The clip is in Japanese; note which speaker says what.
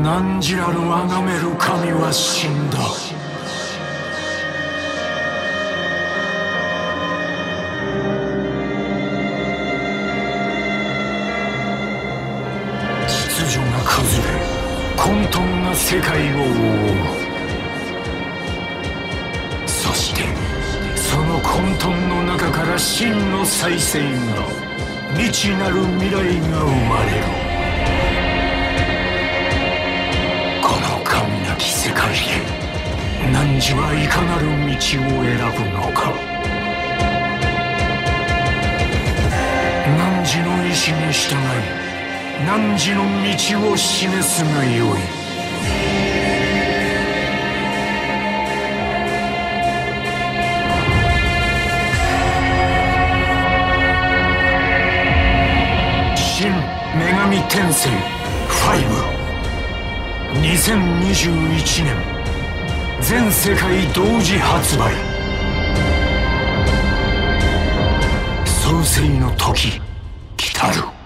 Speaker 1: 汝らの崇める神は死んだ。秩序が崩れ、混沌が世界を覆う。そしてその混沌の中から真の再生が、未知なる未来が生まれる。この神なき世界へ汝はいかなる道を選ぶのか。汝の意志に従い汝の道を示すがよい。新女神転生5、2021年全世界同時発売。創世の時来たる。